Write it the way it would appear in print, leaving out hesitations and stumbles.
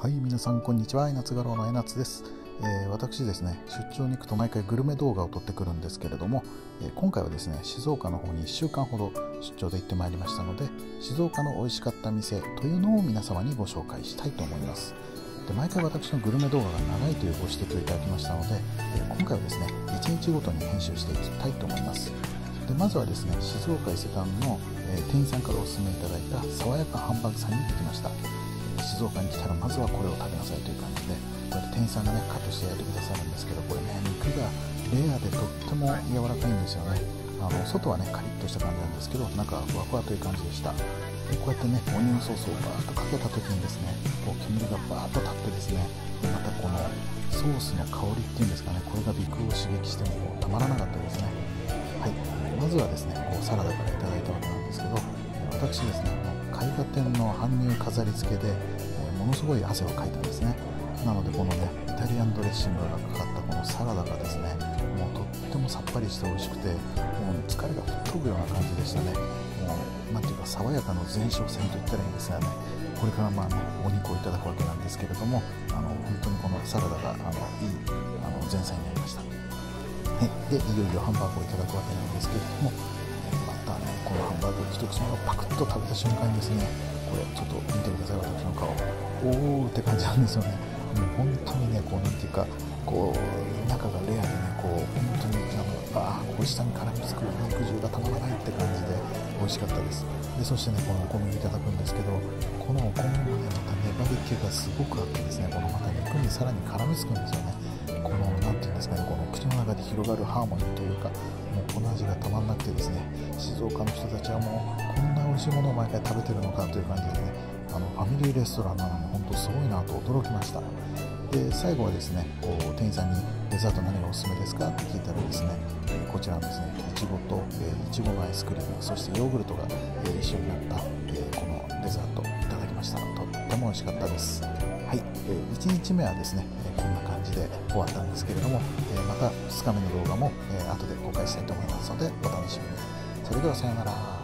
はい、皆さんこんにちは。夏画廊の江夏です。私ですね、出張に行くと毎回グルメ動画を撮ってくるんですけれども、今回はですね、静岡の方に1週間ほど出張で行ってまいりましたので、静岡の美味しかった店というのを皆様にご紹介したいと思います。で、毎回私のグルメ動画が長いというご指摘をいただきましたので、今回はですね、1日ごとに編集していきたいと思います。で、まずはですね、静岡伊勢丹の、店員さんからお勧めいただいた爽やかハンバーグさんに行ってきました。静岡に来たらまずはこれを食べなさいという感じで、こうやって店員さんがねカットして焼いてくださるんですけど、これね、肉がレアでとっても柔らかいんですよね。外はねカリッとした感じなんですけど、中はふわふわという感じでした。で、こうやってねオニオンソースをバーッとかけた時にですね、こう煙がバーッと立ってですね、でまたこのソースの香りっていうんですかね、これが鼻腔を刺激してもたまらなかったですね。はい、まずはですねこうサラダからいただいたわけなんですけど、私ですね絵画展の搬入飾り付けで、ものすごい汗をかいたんですね。なのでこのねイタリアンドレッシングがかかったこのサラダがですね、もうとってもさっぱりして美味しくて、もう疲れが吹っ飛ぶような感じでしたね。もうなんていうか爽やかの前哨戦と言ったらいいんですがね、これからまあねお肉をいただくわけなんですけれども、本当にこのサラダがいい前菜になりました。でいよいよハンバーグをいただくわけなんですけれども、またねこのハンバーグ一口目をパクッと食べた瞬間にですね、これちょっと見てください、私の顔。おーって感じなんですよね。もう本当にねこうなんていうか、こう中がレアでね、こう本当にこう下に絡みつく肉汁がたまらないって感じで美味しかったです。でそしてねこのお米をいただくんですけど、このお米もねまた粘り気がすごくあってですね、このまた肉にさらに絡みつくんですよね。このなんていうんですかね、この口の中で広がるハーモニーというか、もうこの味がたまんなくてですね、静岡の人たちはもうこんな美味しいものを毎回食べてるのかという感じでね、ファミリーレストランなのに本当すごいなと驚きました。で最後はですね、こう店員さんにデザート何がおすすめですかって聞いたらですね、こちらのですねいちごといちごのアイスクリーム、そしてヨーグルトが一緒になったこのデザートいただきました。とっても美味しかったです。はい、1日目はですねこんな感じで終わったんですけれども、また2日目の動画も後で公開したいと思いますのでお楽しみに。それではさようなら。